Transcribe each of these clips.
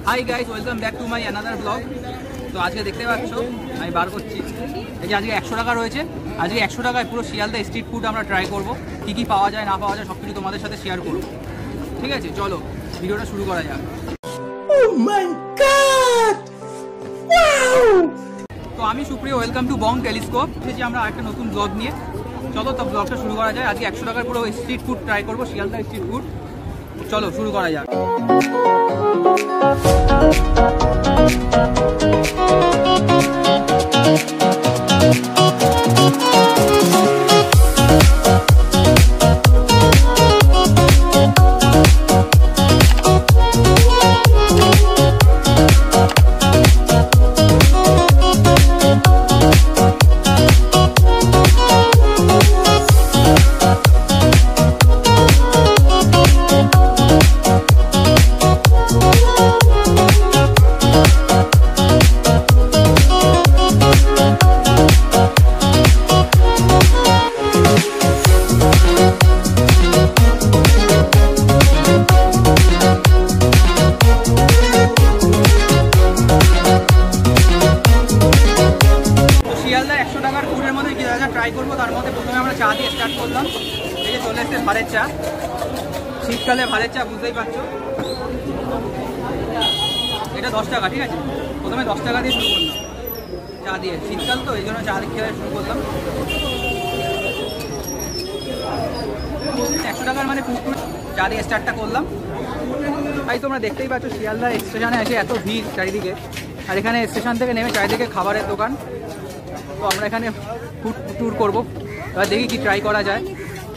High guys, welcome back to my another blog. তো আজকে দেখতে পাচ্ছ আমি বার করছি, এই যে আজকে 100 টাকা রয়েছে। আজকে 100 টাকায় পুরো শিয়ালদা স্ট্রিট ফুড আমরা ট্রাই করবো, কী কী পাওয়া যায় না পাওয়া যায় সব কিছু তোমাদের সাথে শেয়ার করবো। ঠিক আছে, চলো ভিডিওটা শুরু করা যাক। তো আমি সুপ্রিয়, ওয়েলকাম টু বং টেলিস্কোপ। এসেছি আমরা একটা নতুন ব্লগ নিয়ে। চলো তো ব্লগটা শুরু করা যায়। আজকে 100 টাকার পুরো স্ট্রিট ফুড ট্রাই করবো, শিয়ালদা স্ট্রিট ফুড। চলো শুরু করা যাক। ট্রাই করবো। তার মধ্যে প্রথমে আমরা চা দিয়ে স্টার্ট করলাম। এই যে চলে এসছে ভারের চা, শীতকালে ভারের চা বুঝতেই পারছো। এটা 10 টাকা, ঠিক আছে। প্রথমে 10 টাকা দিয়ে শুরু করলাম চা দিয়ে, শীতকাল তো এই জন্য চা দিয়ে খেয়ে শুরু করলাম। 100 টাকার মানে পুকুর চা দিয়ে স্টার্টটা করলাম। তাই তোমরা দেখতেই পাচ্ছ শিয়ালদা স্টেশনে এসে এত ভিড় চারিদিকে, আর এখানে স্টেশন থেকে নেমে চারিদিকে খাবারের দোকান। তো আমরা এখানে ফুড ট্যুর করবো, এবার দেখি কি ট্রাই করা যায়।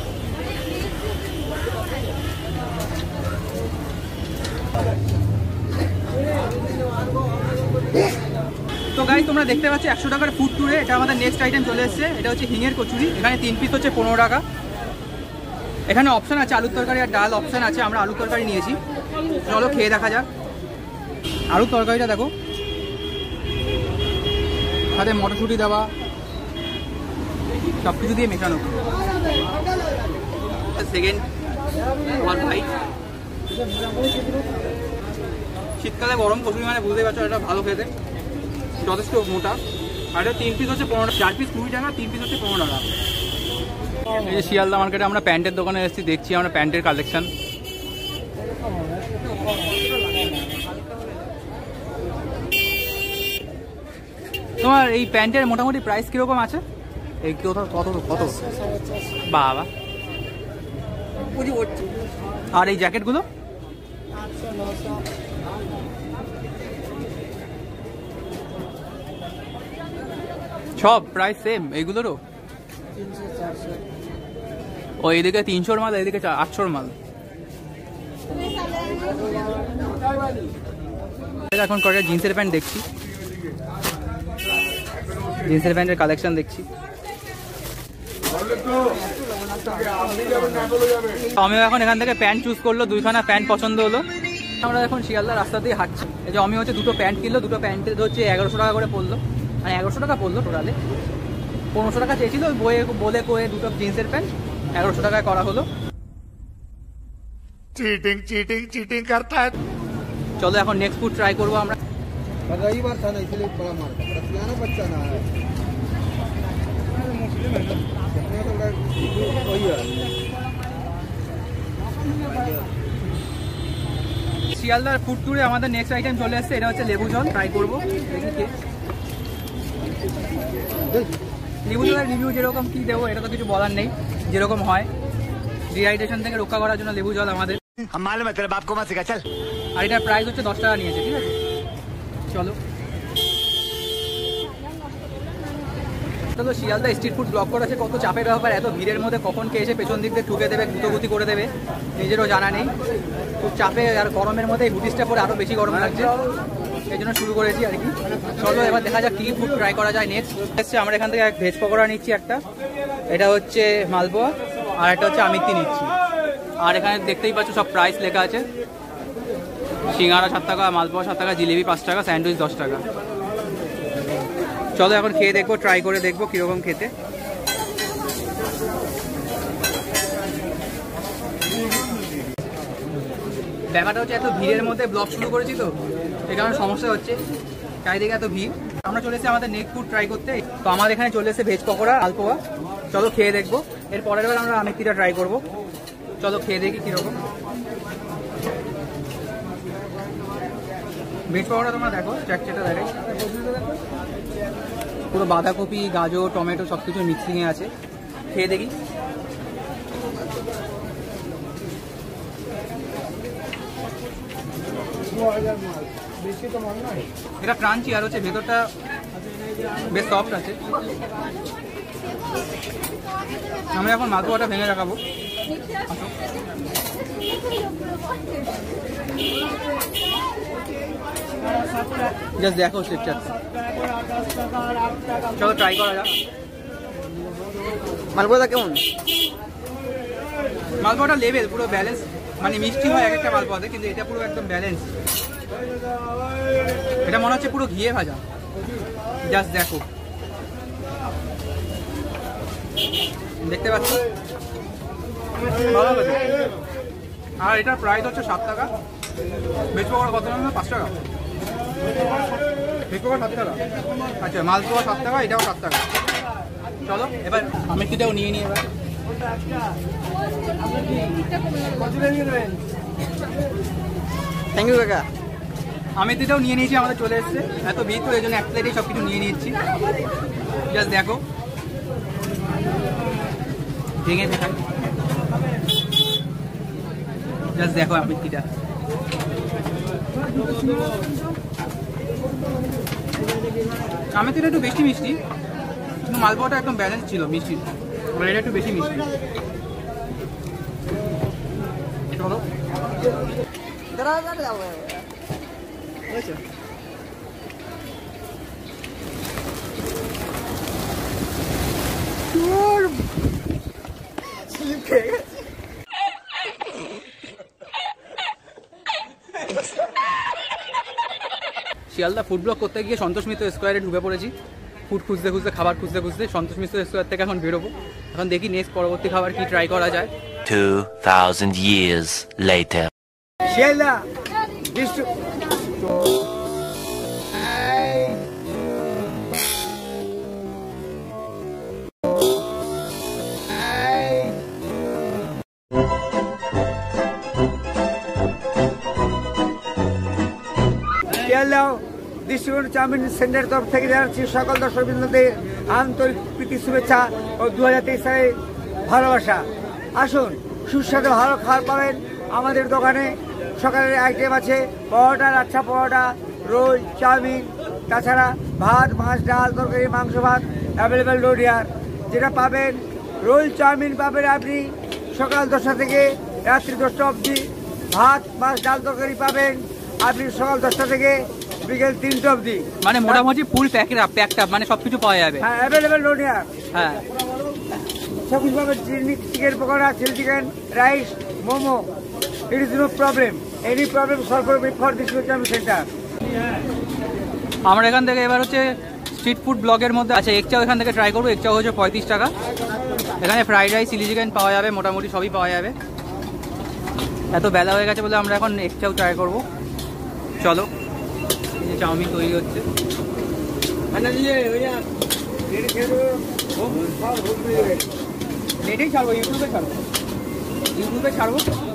তো গাইস, তোমরা দেখতে পাচ্ছ 100 টাকার ফুড ট্যুরে এটা আমাদের নেক্সট আইটেম চলে এসেছে। এটা হচ্ছে হিঙের কচুরি। এখানে 3 পিস হচ্ছে 15 টাকা। এখানে অপশান আছে আলুর তরকারি আর ডাল অপশান আছে। আমরা আলুর তরকারি নিয়েছি, চলো খেয়ে দেখা যাক। আলুর তরকারিটা দেখো, সাথে মটরশুঁটি দেওয়া, সব কিছু দিয়ে মেশানো। সেকেন্ড ওয়ান ভাই, শীতকালে গরম কচুরি মানে বুঝতে পারছো এটা ভালো খেতে, যথেষ্ট মোটা। আর এটা 3 পিস হচ্ছে 15 টাকা, 4 পিস 20 টাকা, 3 পিস হচ্ছে 15 টাকা। এই যে শিয়ালদা মার্কেটে আমরা প্যান্টের দোকানে এসেছি, দেখছি আমরা প্যান্টের কালেকশন। তোমার এই প্যান্টের মোটামুটি প্রাইস কিরকম আছে? এই কত কত কত? বাবা। আর এই জ্যাকেটগুলো? সব প্রাইস সেম এইগুলোরও? ও এইদিকে 300-র মাল, এইদিকে 800-র মাল। এখন কয়েকটা জিন্সের প্যান্ট দেখছি, জিন্সের প্যান্টের কালেকশন দেখছি। আমিও এখন এখান থেকে প্যান্ট চুজ করলো, 2খানা প্যান্ট পছন্দ হলো। আমরা এখন শিয়ালদা রাস্তা দিয়ে হাঁটছি। এই যে আমি হচ্ছে 2টো প্যান্ট কিনলো, 2টো প্যান্টের হচ্ছে 1100 টাকা করে পড়লো, মানে 1100 টাকা পড়লো টোটালে। 1500 টাকা চেয়েছিল, বলে কয়ে 2টো জিন্সের প্যান্ট 1100 টাকায় করা হলো। চিটিং চিটিং চিটিং করতা है। চলো এখন নেক্সট ফুড ট্রাই করবো আমরা। रविवार था ना इसलिए बड़ा मार था, रसियाना बच्चा ना है শিয়ালদার ফুড ট্যুরে আমাদের নেক্সট আইটেম চলে আসছে। এটা হচ্ছে লেবু জল, ট্রাই করবো। লেবু জলের রিভিউ যেরকম কি দেবো এটা তো কিছু বলার নেই, যেরকম হয়। ডিহাইড্রেশন থেকে রক্ষা করার জন্য লেবু জল আমাদের। আর এটার প্রাইস হচ্ছে 10 টাকা নিয়েছে, ঠিক আছে। চলো, তো শিয়ালদা স্ট্রিট ফুড ব্লগ করা আছে, কত চাপের ব্যাপার। এত ভিড়ের মধ্যে কখন কে এসে পেছন দিক দিয়ে ঠুকে দেবে, গুতোগুতি করে দেবে, নিজেরও জানা নেই। খুব চাপে, আর গরমের মধ্যে এই হুডিসটা পরে আরও বেশি গরম লাগছে, এই জন্য শুরু করেছি আর কি। চলো এবার দেখা যাক কী ফুড ট্রাই করা যায় নেক্সট। এসছে আমরা এখান থেকে ভেজ পকোড়া নিচ্ছি একটা, এটা হচ্ছে মালপোয়া, আর একটা হচ্ছে আমিত্তি নিচ্ছি। আর এখানে দেখতেই পাচ্ছ সব প্রাইস লেখা আছে। সিঙ্গারা 7 টাকা, মালপোয়া 7 টাকা, জিলেবি 5 টাকা, স্যান্ডউইচ 10 টাকা। চলো এখন খেয়ে দেখবো, ট্রাই করে দেখবো কিরকম খেতে। ব্যাপারটা হচ্ছে এত ভিড়ের মধ্যে ব্লগ শুরু করেছি, তো এই কারণে সমস্যা হচ্ছে, চারিদিকে এত ভিড়। আমরা চলে এসেছি আমাদের নেক্সট ফুড ট্রাই করতে। তো আমাদের এখানে চলে এসেছে ভেজ পকোড়া আলপোয়া। চলো খেয়ে দেখবো। এর পরের বার আমরা আমেকিটা ট্রাই করবো। চলো খেয়ে দেখি কীরকম। ভেজ পকোড়া তোমরা দেখো, চ্যাটচেটা দেখে পুরো বাঁধাকপি, গাজর, টমেটো সব কিছু মিক্সিংয়ে আছে। খেয়ে দেখি। এটা ক্রাঞ্চি আর হচ্ছে ভেতরটা বেশ সফট আছে। আমরা এখন মালপোয়াটা ভেঙে রাখাবো। জাস্ট দেখো স্ট্রাকচার। চলো ট্রাই করা যাক। মালপোয়াটা কেমন? মালপোয়াটা লেভেল পুরো ব্যালেন্স, মানে মিষ্টি হয় এক একটা মালপোয়াতে, কিন্তু এটা পুরো একদম ব্যালেন্স। এটা মনে হচ্ছে পুরো ঘিয়ে ভাজা। জাস্ট দেখো, দেখতে পাচ্ছ ভালো লাগে। আর এটার প্রাইস হচ্ছে 7 টাকা। ভেজ পকোড়া কত টাকা? 5 টাকা। ভেজ পকোড়া 7 টাকা। আচ্ছা, মালপোয়া 7 টাকা, এটাও 7 টাকা। চলো এবার আমেকিটাও নিয়ে নিই। এবার থ্যাংক ইউ কাকা। আমেকিটাও নিয়ে নিয়েছি, আমাদের চলে এসছে। এত ভিড় তো এই জন্য এক প্লেটেই সব কিছু নিয়ে নিচ্ছি। জাস্ট দেখো, ভেঙে দেখাই। জাস্ট দেখো আমেকিটা। আমেকিটা একটু বেশি মিষ্টি, কিন্তু মালপোয়াটা একদম ব্যালেন্স ছিল মিষ্টি, এটা একটু বেশি মিষ্টি। চলো শিয়ালদা ফুড ব্লগ করতে গিয়ে সন্তোষ মিত্র স্কোয়ারে ঢুকে পড়েছি। ফুড খুঁজতে খুঁজতে, খাবার খুঁজতে খুঁজতে সন্তোষ মিত্র স্কোয়ার থেকে এখন বেরোবো। এখন দেখি নেক্সট পরবর্তী খাবার কি ট্রাই করা যায়। 2000 years later. Sealdah distributor chowmein সেন্টারের তরফ থেকে জানাচ্ছি সকল দর্শকবৃন্দদের আন্তরিক প্রীতি শুভেচ্ছা ও 2023 সালে ভালোবাসা। আসুন, সুস্বাদু ভালো খাবার পাবেন আমাদের দোকানে। সকালের আইটেম আছে পরোটা, লাচ্ছা পরোটা, রোল, চাউমিন, তাছাড়া ভাত, মাছ, ডাল, তরকারি, মাংস ভাত অ্যাভেলেবেল রোডিয়ার। যেটা পাবেন, রোল চাউমিন পাবেন আপনি সকাল 10টা থেকে রাত্রি 10টা অবধি। ভাত, মাছ, ডাল, তরকারি পাবেন আপনি সকাল 10টা থেকে বিকেল 3টা অবধি। মানে মোটামুটি ফুল প্যাকড, মানে সবকিছু পাওয়া যাবে। হ্যাঁ, অ্যাভেলেবেল রোডিয়ার। হ্যাঁ, সব কিছু পাবেন। Chicken pakora, chilli chicken, rice, momo. It is no problem. Any problem solve করবে ফর দিস চাউমিন সেন্টার। আমরা এখান থেকে এবার হচ্ছে স্ট্রিট ফুড ব্লগের মধ্যে আছে এগ চাও। এখান থেকে ট্রাই করবো। এগ চাও হচ্ছে 35 টাকা। এখানে ফ্রাইড রাইস, চিলি চিকেন পাওয়া যাবে, মোটামুটি সবই পাওয়া যাবে। এত বেলা হয়ে গেছে বলে আমরা এখন এগ চাও ট্রাই করবো। চলো, এই চাউমিন তৈরি হচ্ছে। নেটেই ছাড়বো, ইউটিউবে ছাড়বো, ইউটিউবে ছাড়বো।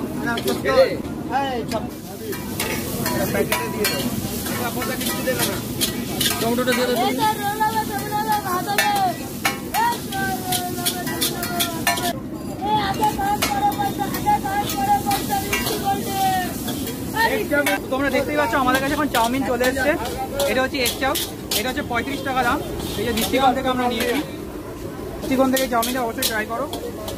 টমেটোটা দিয়ে দেবো। তোমরা দেখতেই পাচ্ছ আমাদের কাছে এখন চাউমিন চলে এসছে। এটা হচ্ছে এগ চাউ। এটা হচ্ছে 35 টাকা দাম। এই যে দৃষ্টিকোণ থেকে আমরা নিয়েছি। দৃষ্টিকোণ থেকে চাউমিনটা অবশ্যই ট্রাই করো।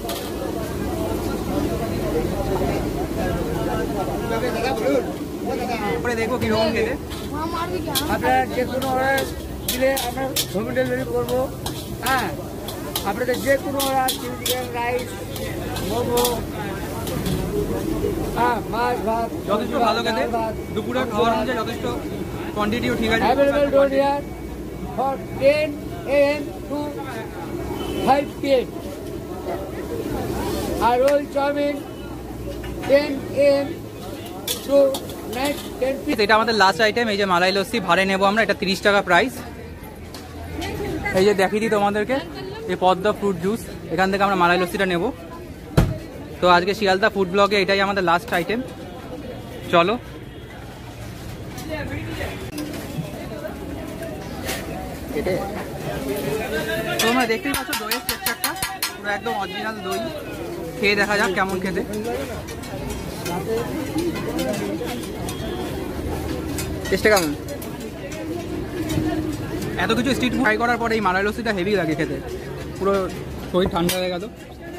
পরে দেখবো কিরকম খেতে। আপনারা যে কোনো অর্ডার দিলে আমরা হোম ডেলিভারি করবো। হ্যাঁ, আপনাদের যে কোনো order, chilli chicken, rice, momo, হ্যাঁ, মাছ ভাত যথেষ্ট ভালো খেতে। দুপুরে খাওয়ার অনুযায়ী যথেষ্ট কোয়ান্টিটিও ঠিক আছে। Available door here for 10 AM to 5 PM। আর রোল চাউমিন 10 AM to এটা আমাদের লাস্ট আইটেম, এই যে মালাই লস্যি ভাড়ে নেবো আমরা, এটা 30 টাকা প্রাইস। এই যে দেখিয়ে দিই তোমাদেরকে, এই পদ্মা ফ্রুট জুস, এখান থেকে আমরা মালাই লস্যিটা নেব। তো আজকে শিয়ালদা ফুড ব্লগে এটাই আমাদের লাস্ট আইটেম। চলো তোমরা দেখতেই পাচ্ছ দইয়ের টেক্সচারটা পুরো একদম অরিজিনাল দই। খেয়ে দেখা যাক কেমন খেতে। টেস্টটা কেমন? এত কিছু স্ট্রিট ফুড ট্রাই করার পরে এই মালাই লস্যিটা হেভি লাগে খেতে, পুরো শরীর ঠান্ডা হয়ে গেল।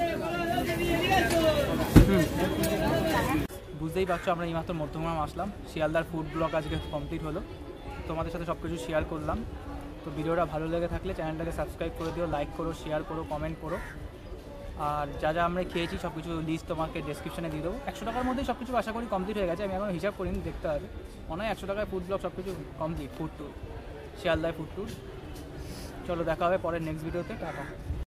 বুঝতেই পারছো আমরা এইমাত্র মধ্যমগ্রাম আসলাম, শিয়ালদার ফুড ব্লগ আজকে কমপ্লিট হলো, তোমাদের সাথে সব কিছু শেয়ার করলাম। তো ভিডিওটা ভালো লেগে থাকলে চ্যানেলটাকে সাবস্ক্রাইব করে দিও, লাইক করো, শেয়ার করো, কমেন্ট করো। আর যা যা আমরা খেয়েছি সব কিছু লিস্ট তোমাকে ডেসক্রিপশনে দিয়ে দেবো। 100 টাকার মধ্যেই সব কিছু আশা করি কমপ্লিট হয়ে গেছে, আমি এখন হিসাব করিনি, দেখতে হবে। মনে হয় 100 টাকায় ফুড ব্লগ সব কিছু কমপ্লিট, ফুড ট্যুর, শিয়ালদায় ফুড ট্যুর। চলো দেখা হবে পরের নেক্সট ভিডিওতে, টাটা।